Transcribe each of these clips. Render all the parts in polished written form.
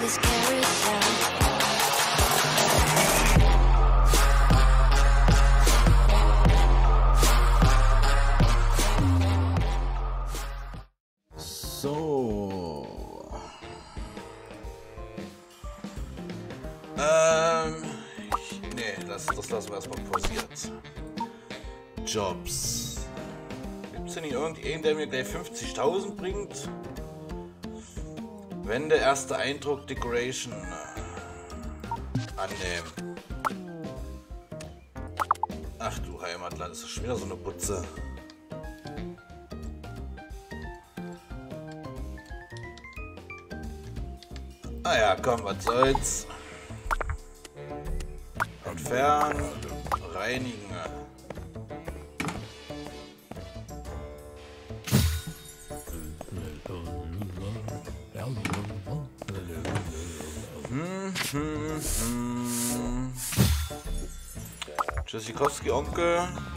this carousel. So. Nee, das lassen wir erstmal pausiert. Jobs. Gibt es denn nicht irgendeinen, der mir gleich 50.000 bringt? Wende, erster Eindruck, Decoration. Annehmen. Ach du Heimatland, das ist schon wieder so eine Butze. Ah ja, komm, was soll's. Entfernen, reinigen. Tschüssikowski, Onkel.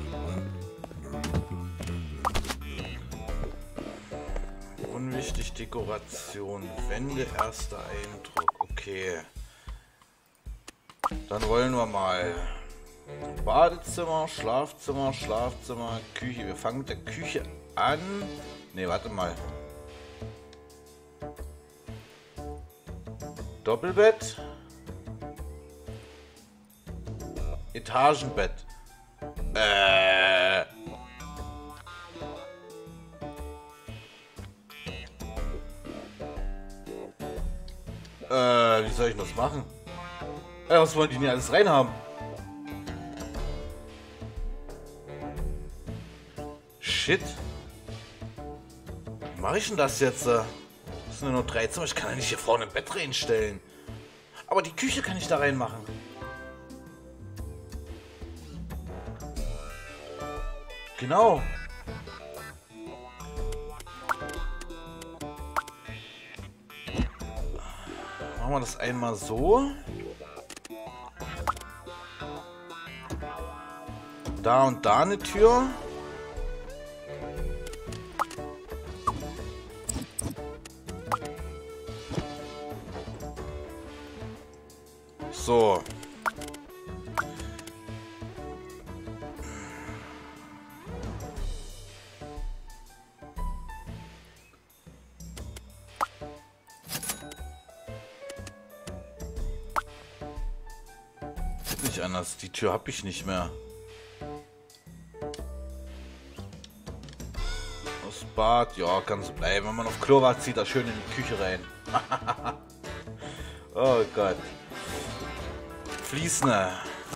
Unwichtig, Dekoration, Wände, erster Eindruck. Okay. Dann wollen wir mal Badezimmer, Schlafzimmer, Schlafzimmer, Küche. Wir fangen mit der Küche an. Ne, warte mal. Doppelbett. Etagenbett. Wie soll ich das machen? Was wollen die denn alles reinhaben? Shit. Wie mache ich denn das jetzt? Das sind nur 3 Zimmer. Ich kann ja nicht hier vorne ein Bett reinstellen. Aber die Küche kann ich da reinmachen. Genau. Machen wir das einmal so. Da und da eine Tür. So. Nicht anders. Die Tür habe ich nicht mehr. Das Bad, ja, kann so bleiben. Wenn man auf Klo war, zieht er schön in die Küche rein. Oh Gott. Fließner.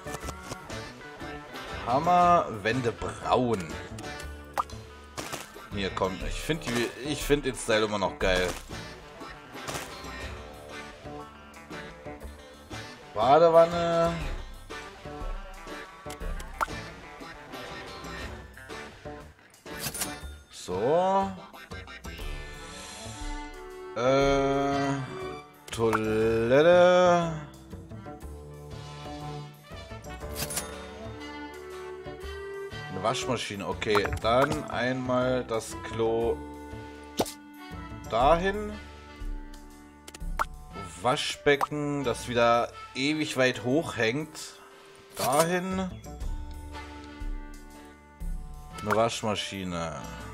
Hammer, Wände braun. Hier kommt. Ich finde den Style immer noch geil. Badewanne. So. Toilette. Eine Waschmaschine, okay. Dann einmal das Klo dahin. Waschbecken, das wieder ewig weit hoch hängt. Dahin. Eine Waschmaschine.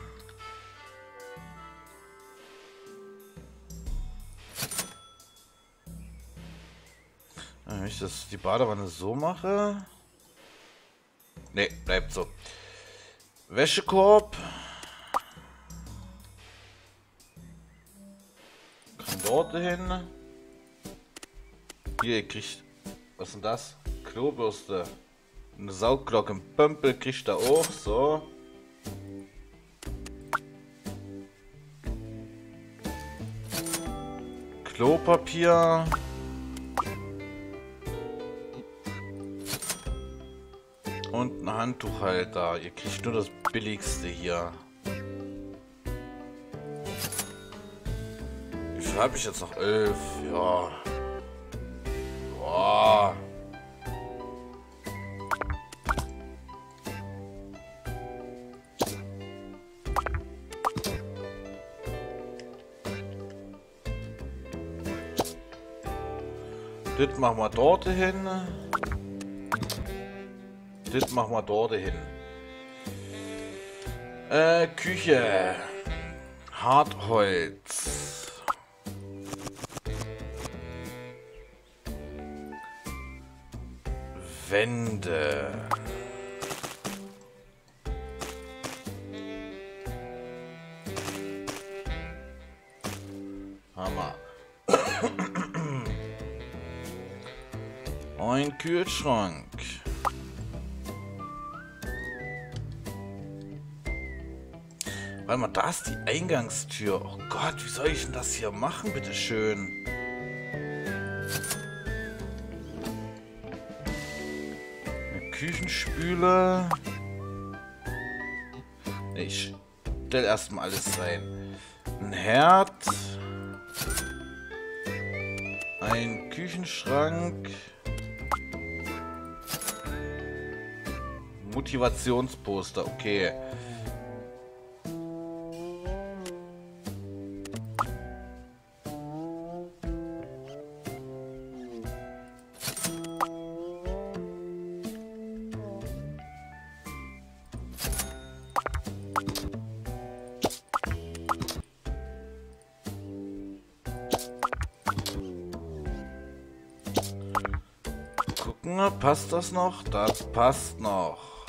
Wenn ich das die Badewanne so mache. Ne, bleibt so. Wäschekorb. Kann dort hin. Hier, ihr kriegt. Was ist denn das? Klobürste. Eine Saugglocke im Pömpel kriegt er auch. So. Klopapier. Und ein Handtuchhalter. Ihr kriegt nur das billigste hier. Wie viel habe ich jetzt noch? 11. Ja. Boah. Das machen wir dort hin. Das machen wir dort hin. Küche. Hartholz. Wände. Hammer. Ein Kühlschrank. Warte mal, da ist die Eingangstür. Oh Gott, wie soll ich denn das hier machen, bitteschön? Eine Küchenspüle. Ich stell erstmal alles rein. Ein Herd. Ein Küchenschrank. Motivationsposter, okay. Passt das noch? Das passt noch.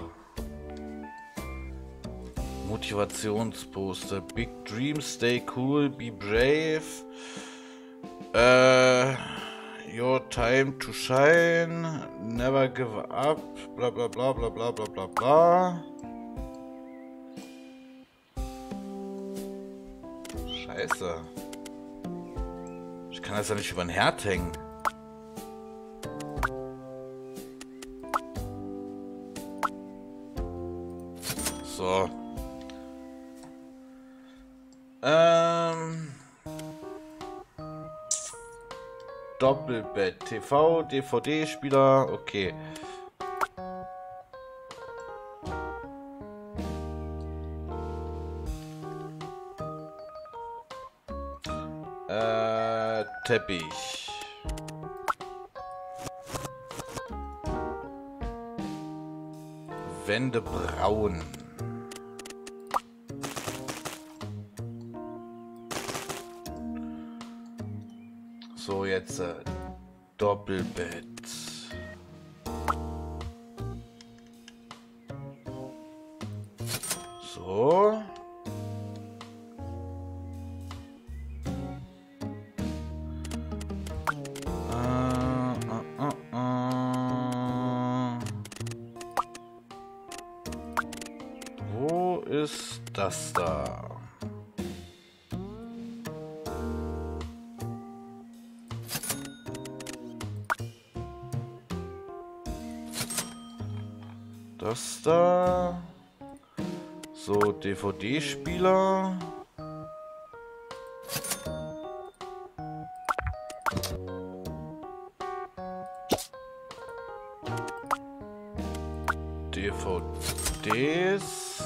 Motivationsposter. Big Dreams, stay cool, be brave. Your time to shine. Never give up. Bla bla bla bla bla bla bla bla. Scheiße. Ich kann das ja nicht über den Herd hängen. So. Doppelbett, TV, DVD-Spieler, okay. Teppich. Wände braun. So, jetzt Doppelbett. So. Wo ist das da? Das da. So, DVD-Spieler. DVDs.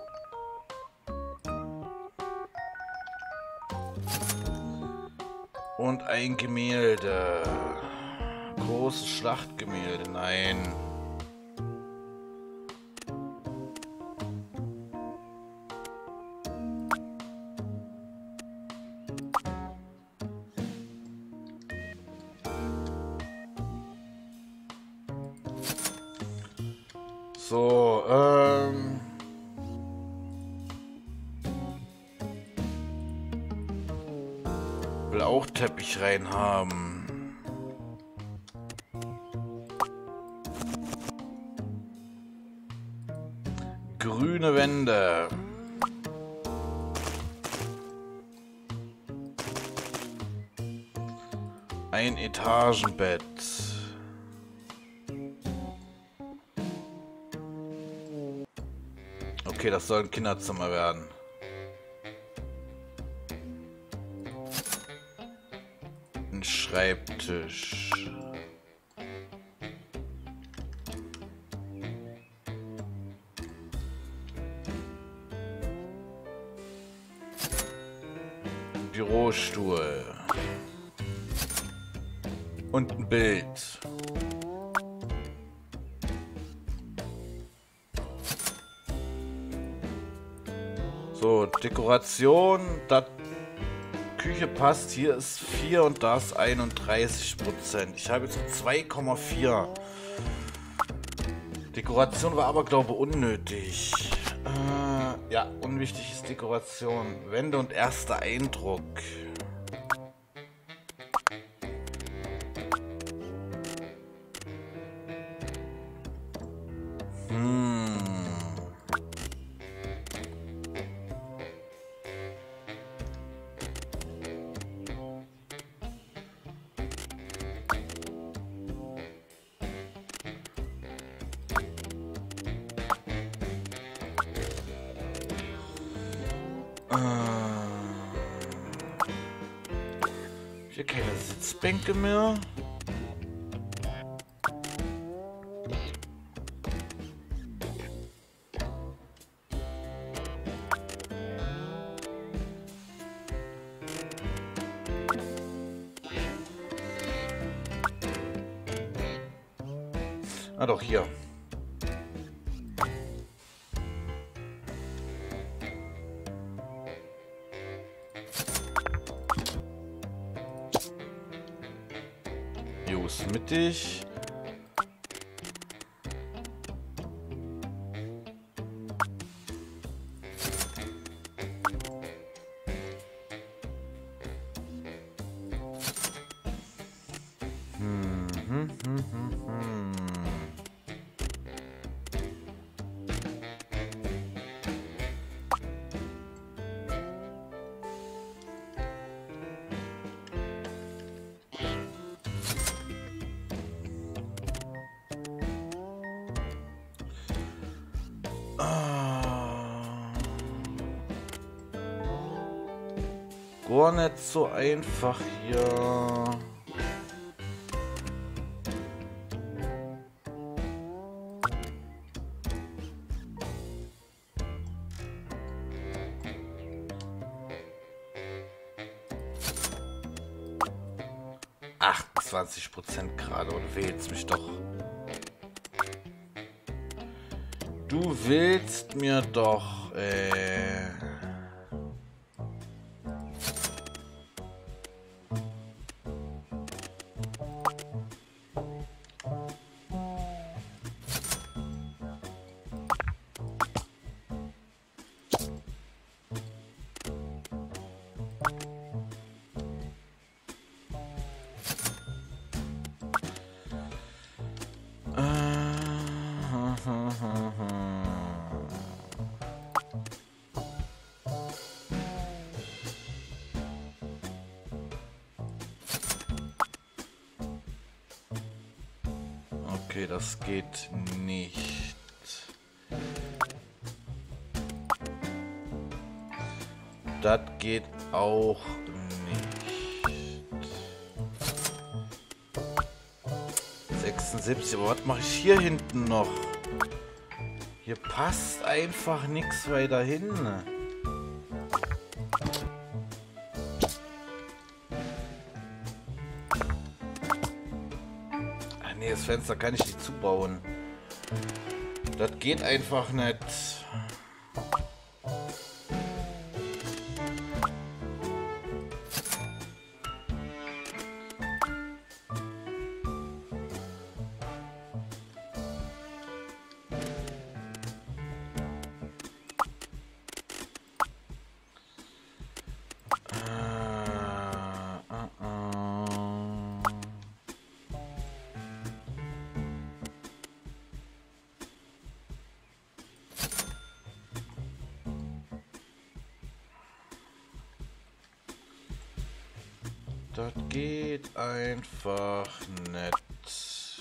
Und ein Gemälde. Großes Schlachtgemälde, nein. So, will auch Teppich rein haben. Grüne Wände. Ein Etagenbett. Okay, das soll ein Kinderzimmer werden. Ein Schreibtisch. Bürostuhl. Und ein Bild. So, Dekoration, das Küche passt, hier ist 4 und da ist 31%. Ich habe jetzt 2,4. Dekoration war aber, glaube ich, unnötig. Ja, unwichtig ist Dekoration. Wände und erster Eindruck. Hier keine Sitzbänke mehr. Ah doch, hier. Just mittig. Gar nicht so einfach hier. Ach, 20% gerade und wählst mich doch. Du willst mir doch, okay, das geht nicht. Das geht auch nicht. 76, aber was mache ich hier hinten noch? Hier passt einfach nichts weiter hin. Ah nee, das Fenster kann ich nicht zubauen. Das geht einfach nicht. Das geht einfach nicht.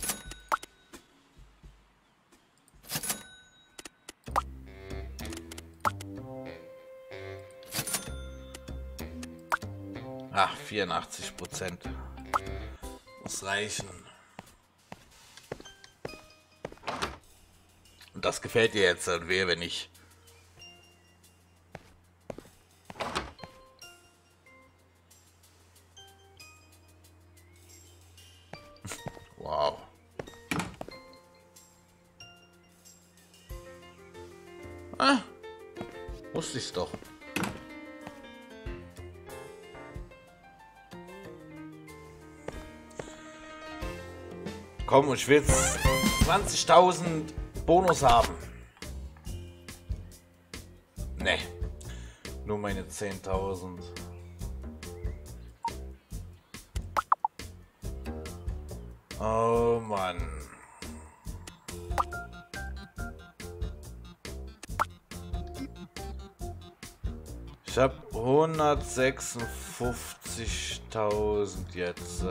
Ach, 84%. Muss reichen. Und das gefällt dir jetzt, dann wäre, wenn ich... Wow. Ah, wusste ich's doch. Komm, ich will jetzt 20.000 Bonus haben. Ne, nur meine 10.000. Oh Mann. Ich habe 156.000 jetzt.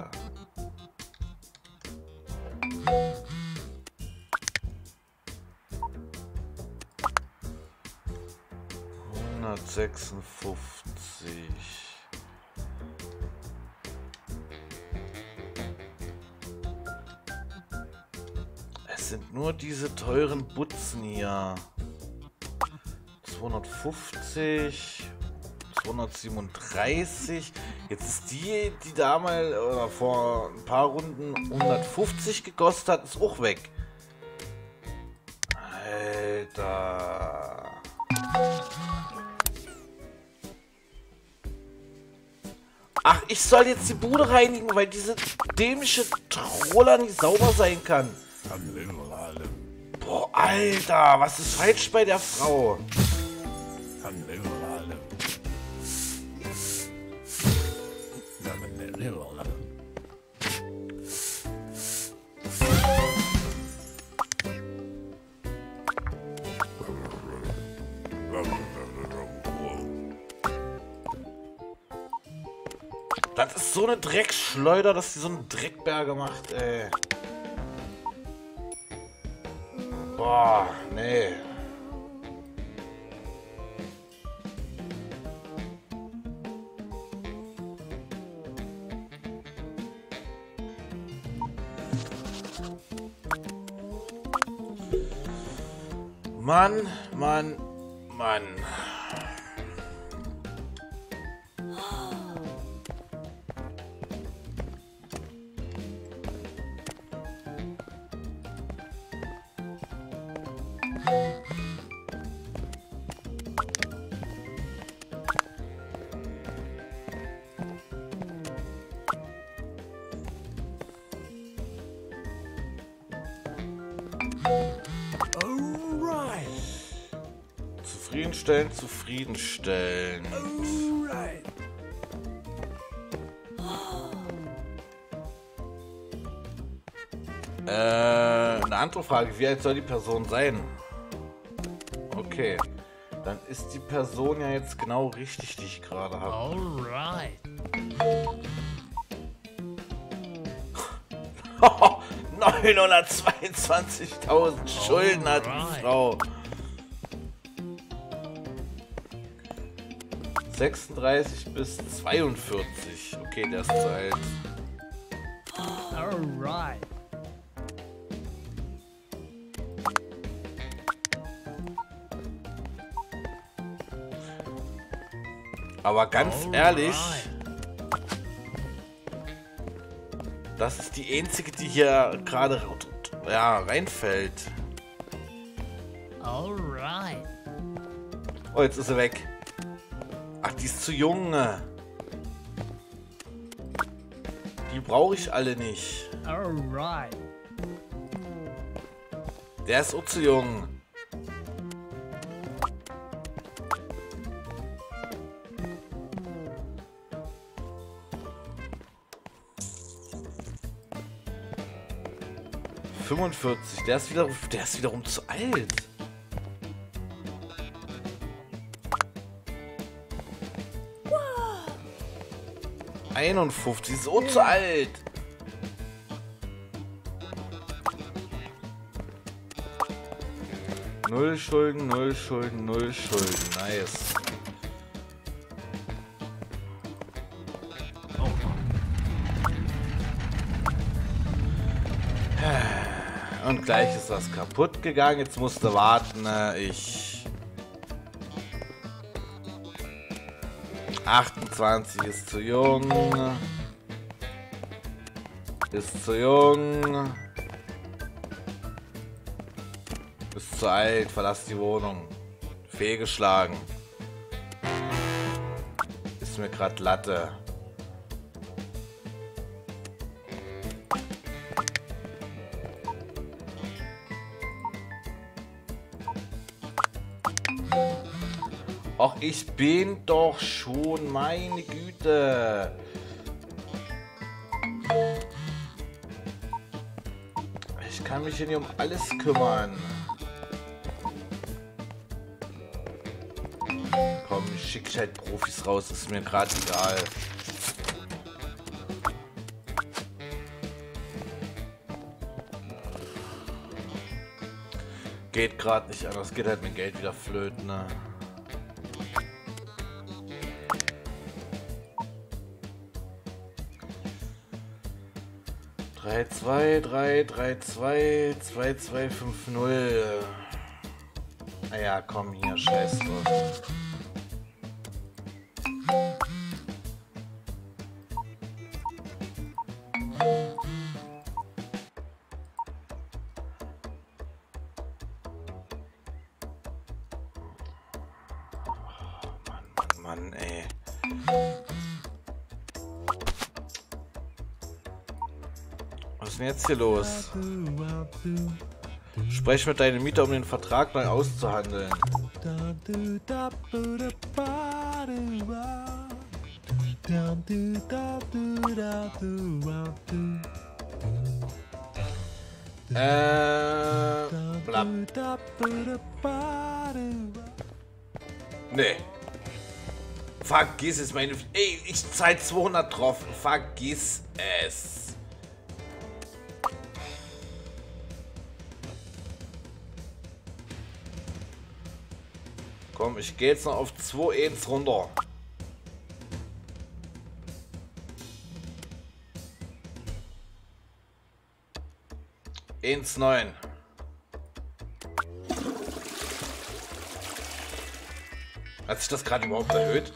156. Es sind nur diese teuren Butzen hier. 250, 237. Jetzt ist die damals oder vor ein paar Runden 150 gekostet hat, ist auch weg. Alter. Ach, ich soll jetzt die Bude reinigen, weil diese dämliche Troller nicht sauber sein kann. Boah, Alter, was ist falsch bei der Frau? Das ist so eine Dreckschleuder, dass sie so einen Dreckberge macht, ey. Boah, nee. Mann, Mann, Mann. Zufriedenstellen, zufriedenstellen. Eine andere Frage, wie alt soll die Person sein? Okay, dann ist die Person ja jetzt genau richtig, die ich gerade habe. Alright. 922.000 Schulden hat die Frau. 36 bis 42. Okay, der ist zu alt. Alright. Aber ganz ehrlich, das ist die einzige, die hier gerade reinfällt. Alright. Oh, jetzt ist sie weg. Ach, die ist zu jung. Die brauche ich alle nicht. Alright. Der ist auch zu jung. Der ist wiederum zu alt. Wow. 51, so zu alt. Null Schulden, null Schulden, null Schulden. Nice. Und gleich ist das kaputt gegangen. Jetzt musste warten. 28 ist zu jung. Ist zu jung. Ist zu alt. Verlass die Wohnung. Fehlgeschlagen. Ist mir grad Latte. Ach, ich bin doch schon, meine Güte. Ich kann mich hier nicht um alles kümmern. Komm, ich schicke halt Profis raus, ist mir gerade egal. Geht gerade nicht anders, geht halt mein Geld wieder flöten, ne? 3-2-3-3-2-2-2-5-0. Naja, komm hier, scheiß drauf. Mann, ey. Was ist denn jetzt hier los? Sprech mit deinem Mieter, um den Vertrag neu auszuhandeln. Blab. Nee. Vergiss es, meine... Ey, ich zahl 200 drauf. Vergiss es. Komm, ich gehe jetzt noch auf 2-1 runter. Eins 9. Hat sich das gerade überhaupt erhöht?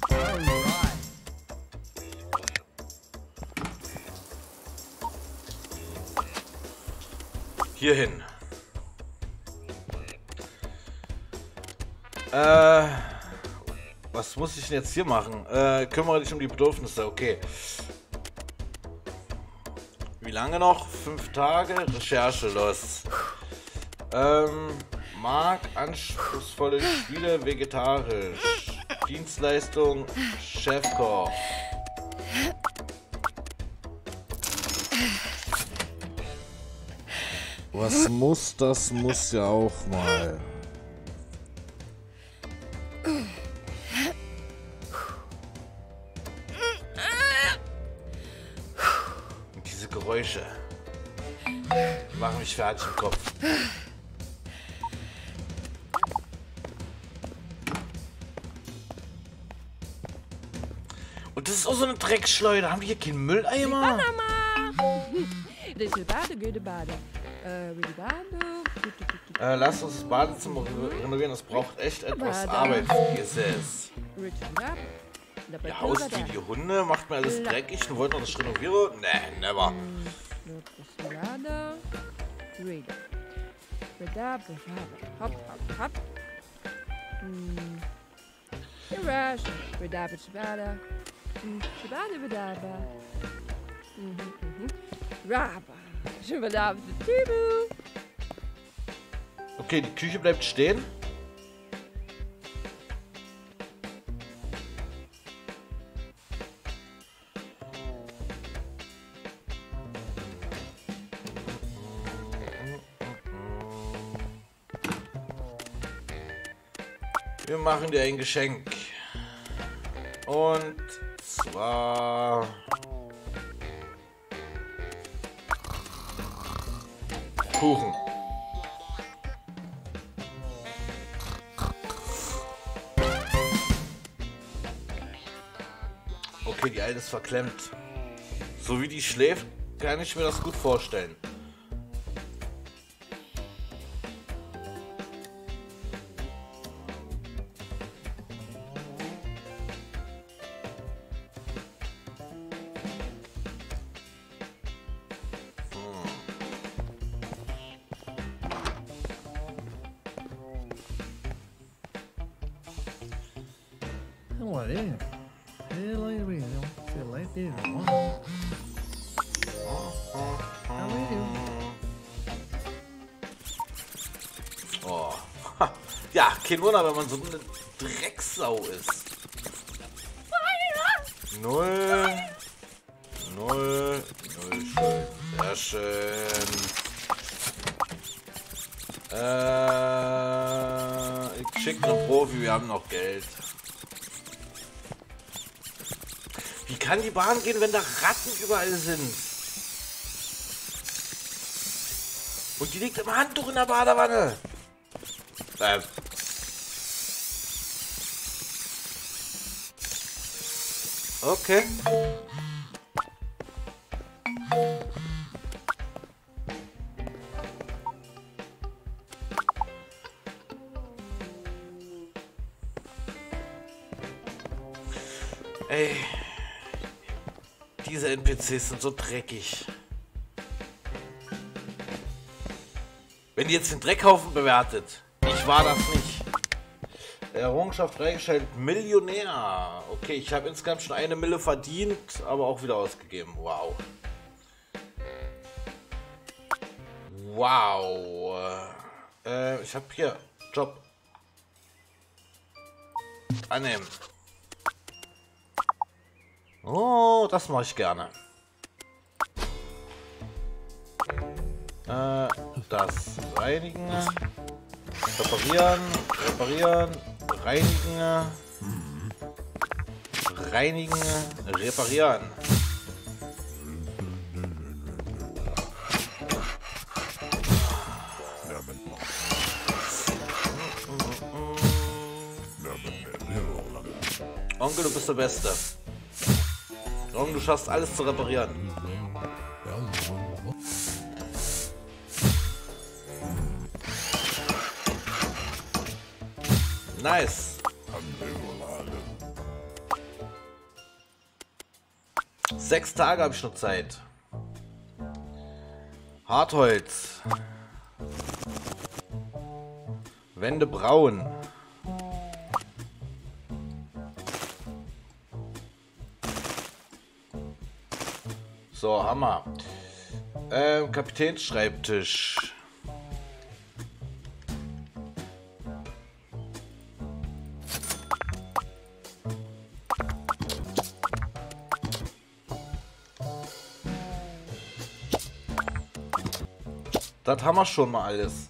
Hierhin. Was muss ich denn jetzt hier machen? Kümmere dich um die Bedürfnisse, okay. Wie lange noch? 5 Tage? Recherche, los. Mag anspruchsvolle Spiele vegetarisch. Dienstleistung Chefkoch. Was muss, das muss ja auch mal. Und diese Geräusche, die machen mich fertig im Kopf. Und das ist auch so eine Dreckschleuder. Haben die hier keinen Mülleimer? Lass uns das Badezimmer renovieren. Das braucht echt etwas Arbeit. Dieses. Ihr haust wie die Hunde, macht mir alles dreckig und wollt noch das renovieren? Nee, never. Okay, die Küche bleibt stehen. Wir machen dir ein Geschenk. Und zwar Kuchen. Okay, die Alte ist verklemmt. So wie die schläft, kann ich mir das gut vorstellen. Oh. Ja, kein Wunder, wenn man so eine Drecksau ist. 0. 0. 0 schön. Sehr schön. Ich schicke einen Profi, wir haben noch Geld. Wie kann die Bahn gehen, wenn da Ratten überall sind? Und die liegt im Handtuch in der Badewanne. Okay. Ey. Diese NPCs sind so dreckig. Wenn die jetzt den Dreckhaufen bewertet. Ich war das nicht. Errungenschaft freigeschaltet. Millionär. Okay, ich habe insgesamt schon 1 Mille verdient, aber auch wieder ausgegeben. Wow. Wow. Ich habe hier Job. Annehmen. Oh, das mache ich gerne. Das reinigen, reparieren, reinigen, reparieren. Onkel, du bist der Beste. Onkel, du schaffst alles zu reparieren. Nice. 6 Tage habe ich noch Zeit. Hartholz. Wände braun. So, Hammer. Kapitänsschreibtisch. Das haben wir schon mal alles.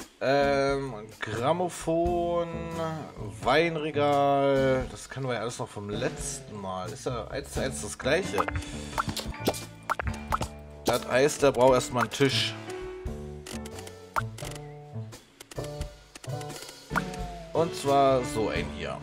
Grammophon, Weinregal, das kennen wir ja alles noch vom letzten Mal. Ist ja 1:1 das gleiche. Das heißt, der braucht erstmal einen Tisch. Und zwar so ein hier.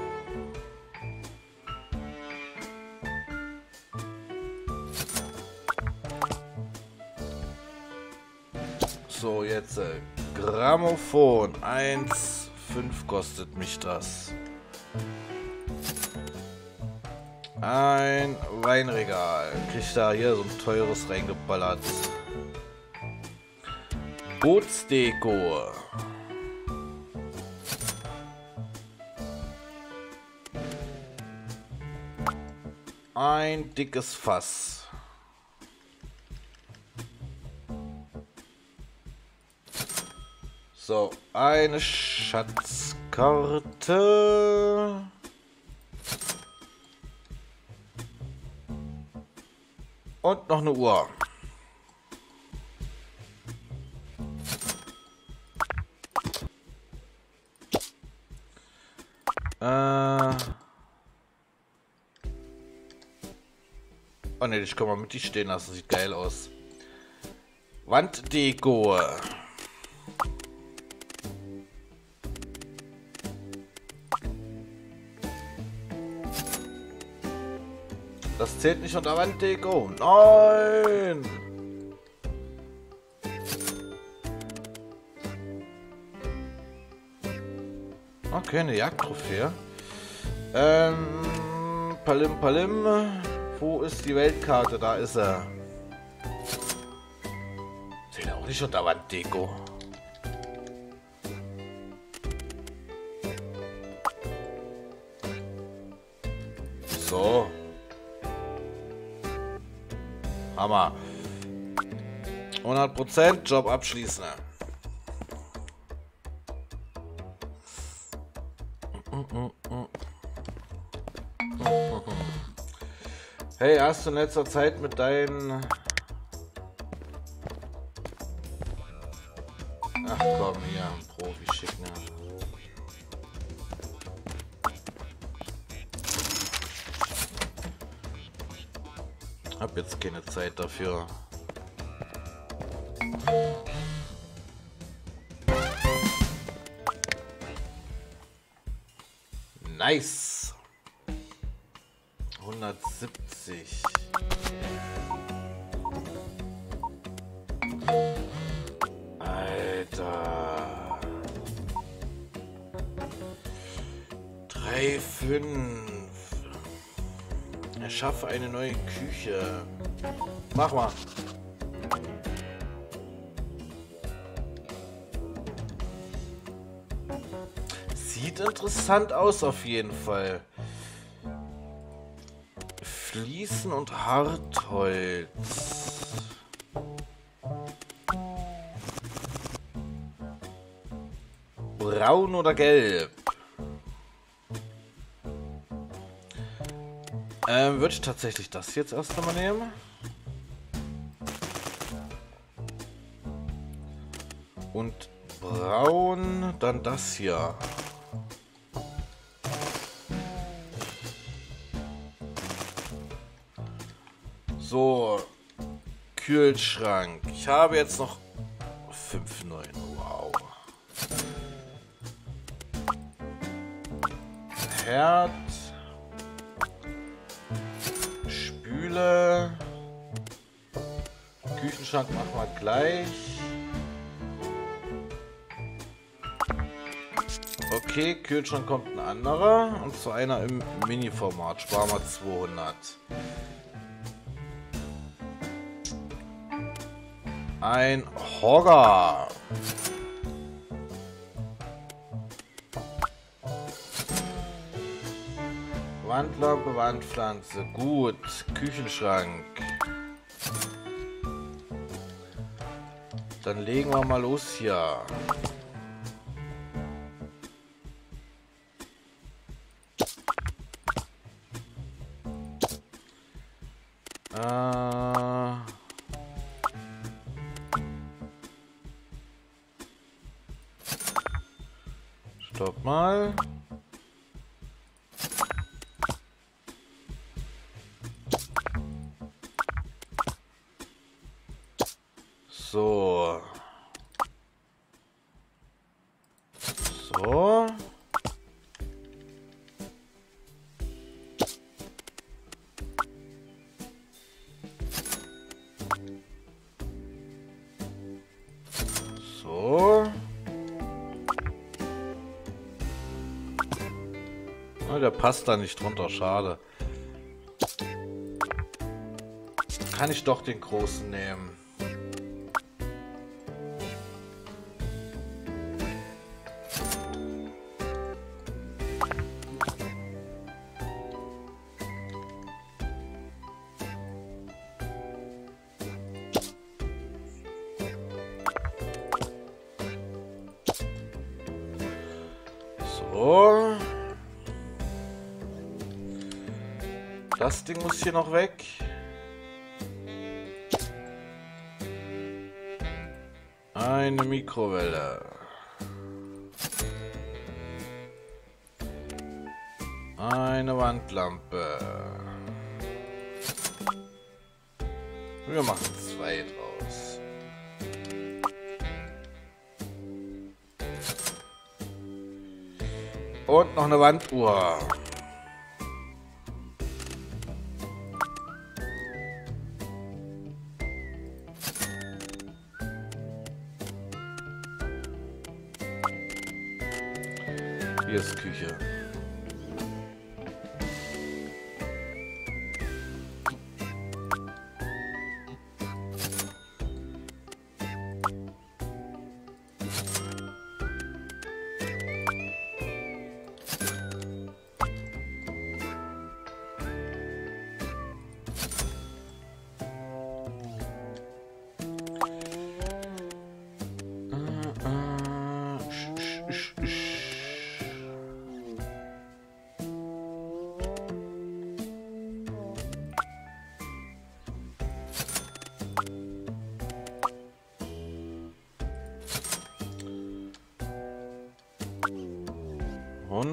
So, jetzt Grammophon 1,5 kostet mich das. Ein Weinregal. Kriegt da hier so ein teures reingeballert. Bootsdeko. Ein dickes Fass. So, eine Schatzkarte. Und noch eine Uhr. Oh ne, ich kann mal mit die stehen lassen. Sieht geil aus. Wanddeko. Das zählt nicht unter Wanddeko. Nein! Okay, eine Jagdtrophäe. Palim Palim. Wo ist die Weltkarte? Da ist er. Zählt auch nicht unter Wanddeko. So. Hammer. 100% Job abschließen. Hey, hast du in letzter Zeit mit deinen... Ach komm, hier, ein Profi schicken. Hab jetzt keine Zeit dafür. Nice. 170. Alter. 3,5. Erschaffe eine neue Küche. Mach mal. Sieht interessant aus auf jeden Fall. Fliesen und Hartholz. Braun oder gelb? Würde ich tatsächlich das jetzt erst einmal nehmen. Und braun, dann das hier. So, Kühlschrank. Ich habe jetzt noch 5,9. Wow. Herd. Spüle. Küchenschrank machen wir gleich. Okay, Kühlschrank kommt ein anderer. Und zu einer im Mini-Format. Sparen wir 200. Ein Hogger. Wandlampe, Wandpflanze. Gut. Küchenschrank. Dann legen wir mal los hier. Stopp mal. So. So. So. Oh, der passt da nicht drunter, schade. Kann ich doch den großen nehmen. So. Das Ding muss hier noch weg. Eine Mikrowelle. Eine Wandlampe. Wir machen 2 draus. Und noch eine Wanduhr. Hier ist Küche.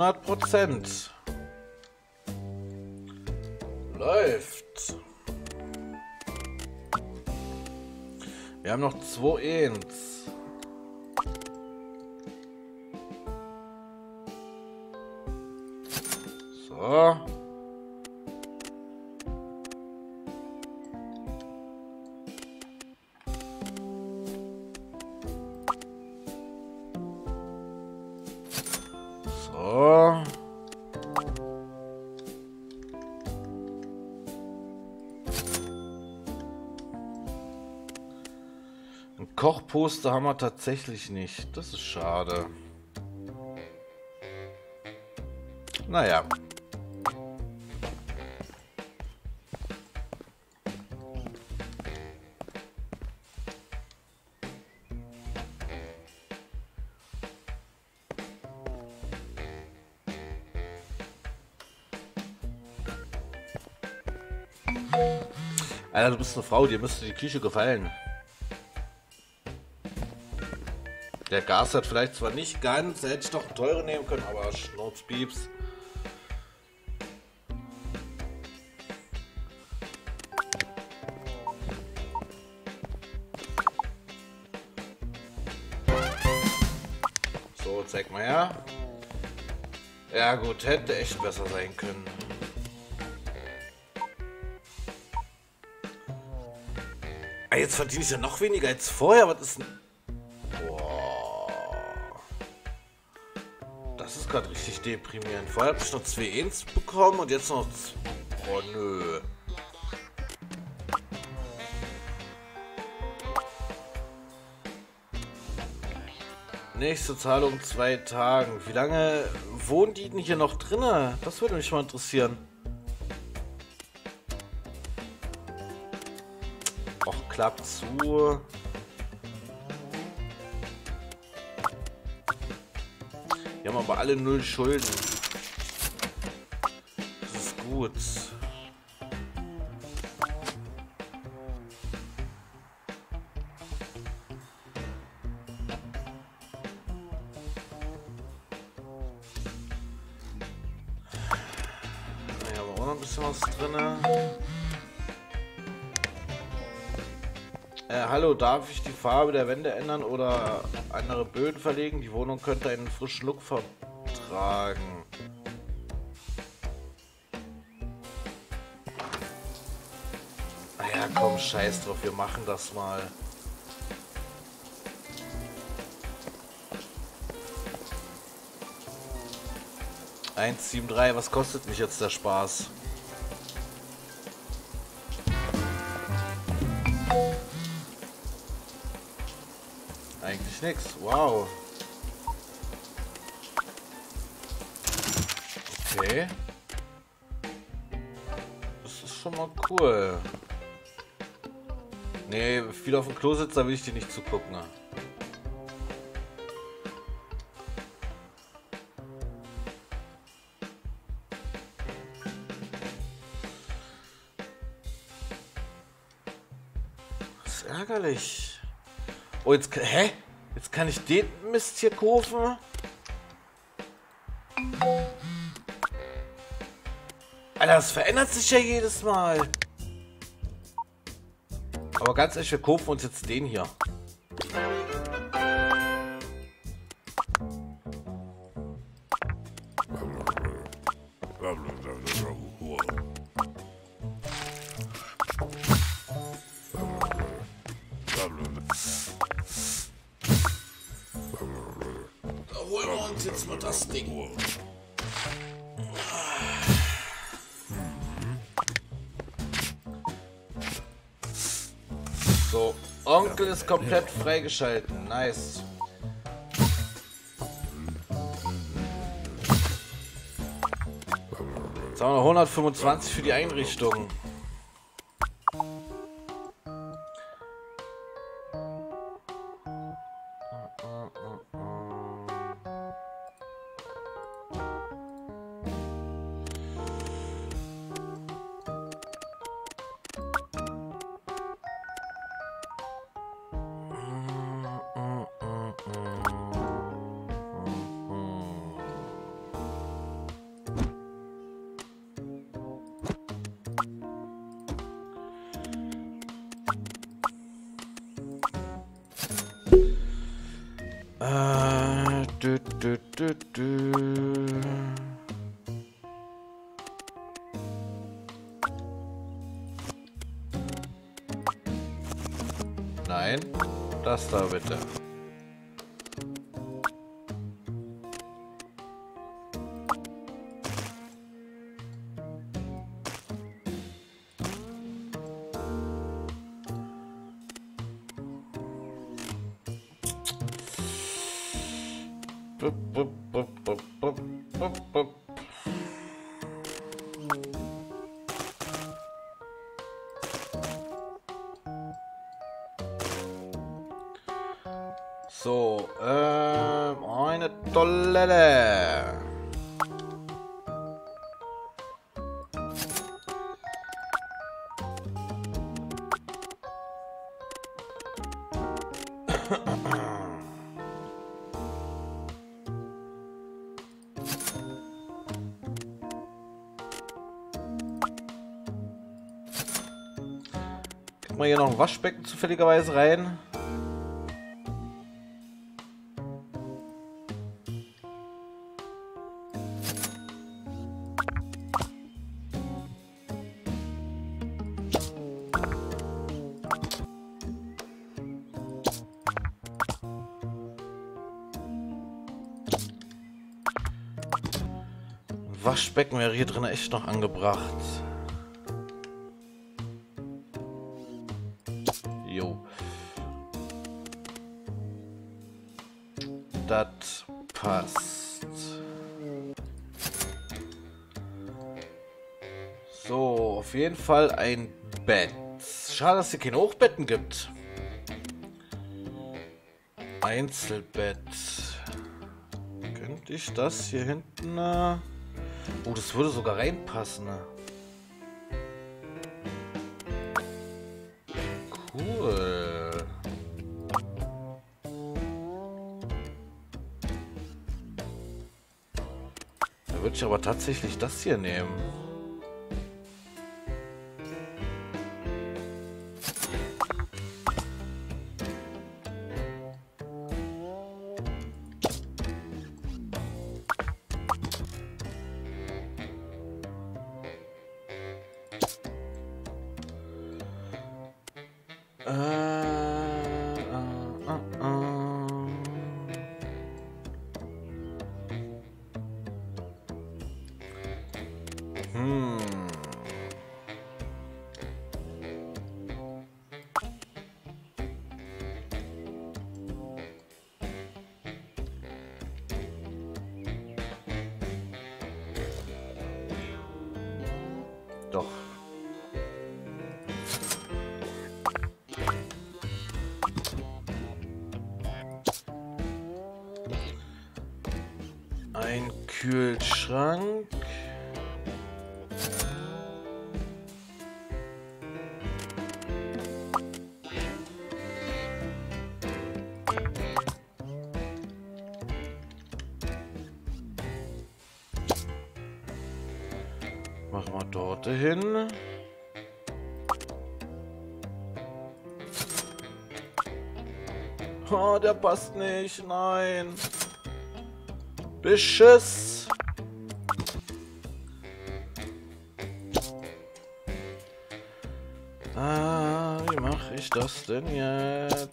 100%. Läuft. Wir haben noch 2 Ens. So. So. Ein Kochposter haben wir tatsächlich nicht. Das ist schade. Naja. Alter, du bist eine Frau, dir müsste die Küche gefallen. Der Gas hat vielleicht zwar nicht ganz, da hätte ich doch einen teuren nehmen können, aber Schnurzpieps. So, zeig mal her. Ja gut, hätte echt besser sein können. Ah, jetzt verdiene ich ja noch weniger als vorher. Was ist denn... Boah. Das ist gerade richtig deprimierend. Vorher habe ich noch 2 Ens bekommen und jetzt noch... Oh nö. Nächste Zahlung 2 Tagen. Wie lange wohnen die denn hier noch drinne? Das würde mich mal interessieren. Och, klappt zu. Wir haben aber alle 0 Schulden. Das ist gut. Hier haben wir auch noch ein bisschen was drin. Hallo, darf ich die Farbe der Wände ändern oder andere Böden verlegen? Die Wohnung könnte einen frischen Look vertragen. Naja, komm, scheiß drauf, wir machen das mal. $1,73, was kostet mich jetzt der Spaß? Eigentlich nichts. Wow. Okay. Das ist schon mal cool. Nee, viel auf dem Klo sitzt, da will ich dir nicht zugucken. Das ist ärgerlich. Oh, jetzt... Hä? Jetzt kann ich den Mist hier kaufen? Alter, das verändert sich ja jedes Mal. Aber ganz ehrlich, wir kaufen uns jetzt den hier. Da holen wir uns jetzt mal das Ding. So, Onkel ist komplett freigeschalten. Nice. Jetzt haben wir noch 125 für die Einrichtung. Nein, das da bitte. So, eine Toilette. Kriegen wir hier noch ein Waschbecken zufälligerweise rein? Waschbecken wäre hier drin echt noch angebracht. Jo. Das passt. So, auf jeden Fall ein Bett. Schade, dass es hier keine Hochbetten gibt. Einzelbett. Könnte ich das hier hinten... Oh, das würde sogar reinpassen. Cool. Da würde ich aber tatsächlich das hier nehmen. Doch. Ein Kühlschrank. Machen wir dort hin. Oh, der passt nicht. Nein. Beschiss. Wie mache ich das denn jetzt?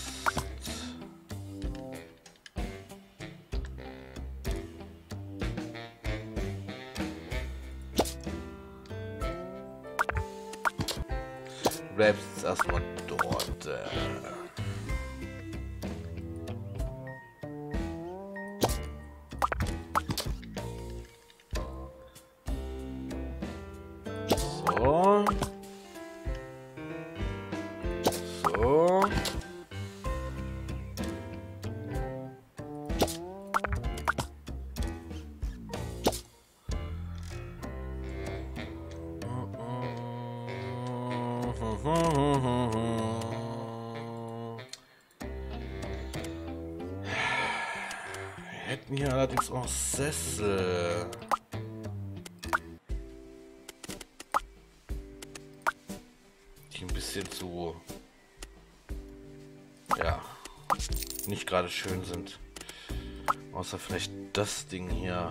Du bleibst jetzt erstmal dort. So. So. Wir hätten hier allerdings auch Sessel. Die ein bisschen zu... ja, nicht gerade schön sind. Außer vielleicht das Ding hier.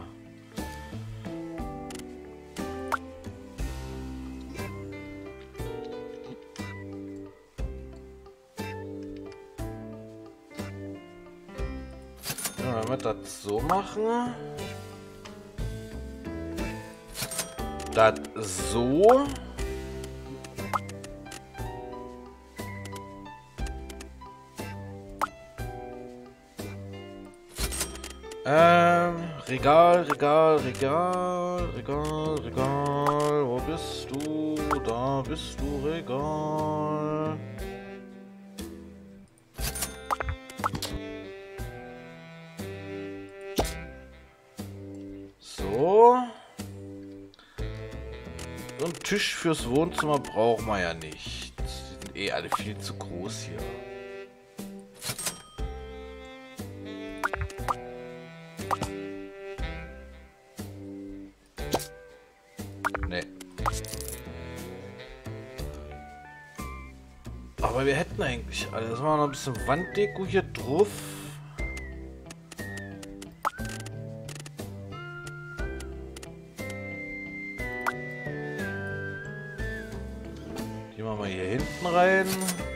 Ja, wenn wir das so machen. Das so. Regal. Wo bist du? Da bist du, Regal. So. So einen Tisch fürs Wohnzimmer brauchen wir ja nicht. Die sind eh alle viel zu groß hier. Aber wir hätten eigentlich alles. Machen wir noch ein bisschen Wanddeko hier drauf. Die machen wir hier hinten rein.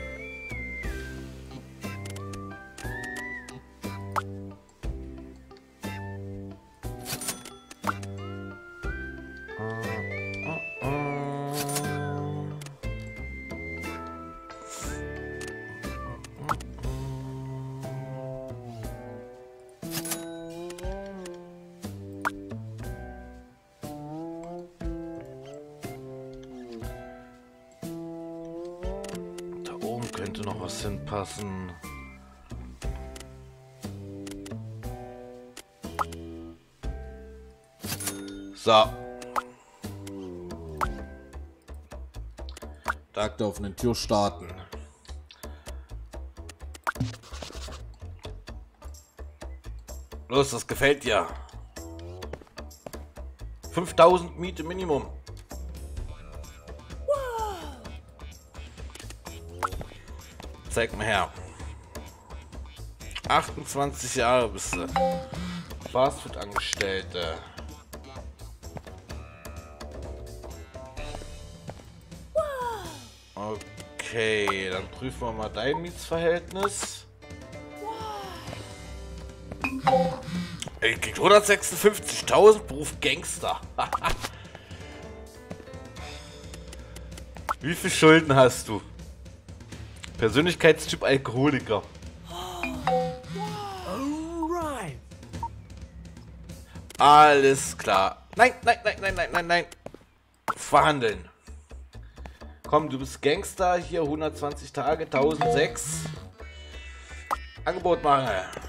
Könnte noch was hinpassen. So. Tag auf eine Tür starten. Los, das gefällt dir. 5000 Miete Minimum. Zeig mal her. 28 Jahre bist du. Fastfood-Angestellte. Okay, dann prüfen wir mal dein Mietsverhältnis. Ey, kriegt 156.000, Beruf Gangster. Wie viel Schulden hast du? Persönlichkeitstyp Alkoholiker. Alright. Alles klar. Nein. Verhandeln. Komm, du bist Gangster. Hier 120 Tage, 1006. Angebot machen.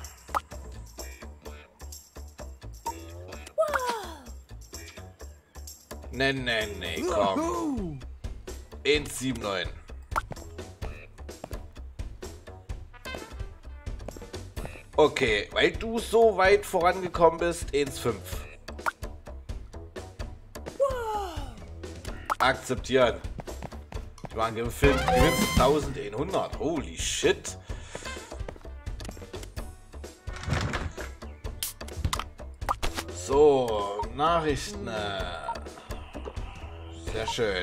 Nee, komm. 179. Okay, weil du so weit vorangekommen bist, 1,5. Akzeptieren. Ich mache einen Film, gewinnst 1100. Holy shit. So, Nachrichten. Sehr schön.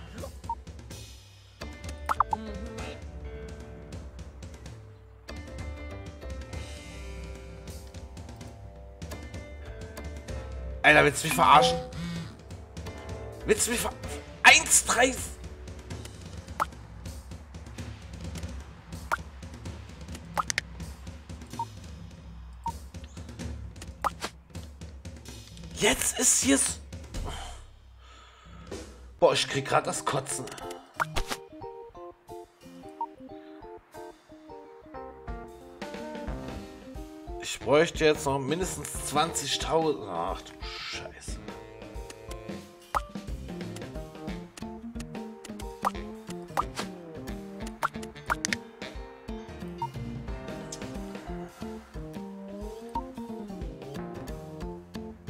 Alter, willst du mich verarschen? Willst du mich verarschen? 1,3. Jetzt ist hier's. Boah, ich krieg grad das Kotzen. Ich bräuchte jetzt noch mindestens 20.000. Ach du Scheiße.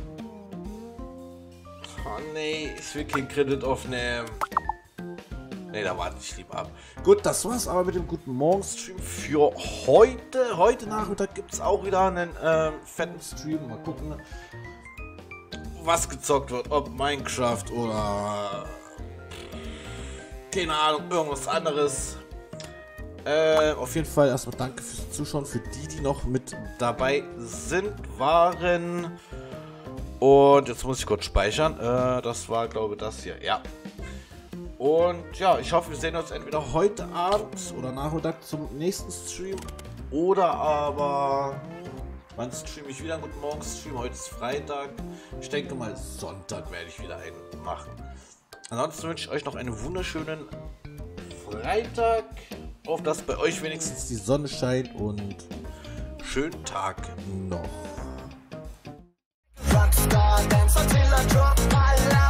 Oh nee, ich will keinen Kredit aufnehmen. Ne, da warte ich lieber ab. Gut, das war's aber mit dem Guten Morgen Stream für heute. Heute Nachmittag gibt es auch wieder einen fetten Stream. Mal gucken, was gezockt wird. Ob Minecraft oder keine Ahnung, irgendwas anderes. Auf jeden Fall erstmal danke fürs Zuschauen, für die noch mit dabei waren. Und jetzt muss ich kurz speichern. Das war, glaube ich, das hier. Ja. Und ja, ich hoffe, wir sehen uns entweder heute Abend oder Nachmittag zum nächsten Stream. Oder aber, wann streame ich wieder einen Guten Morgen Stream? Heute ist Freitag. Ich denke mal, Sonntag werde ich wieder einen machen. Ansonsten wünsche ich euch noch einen wunderschönen Freitag. Auf dass bei euch wenigstens die Sonne scheint und schönen Tag noch. Rockstar, dance until I drop my life.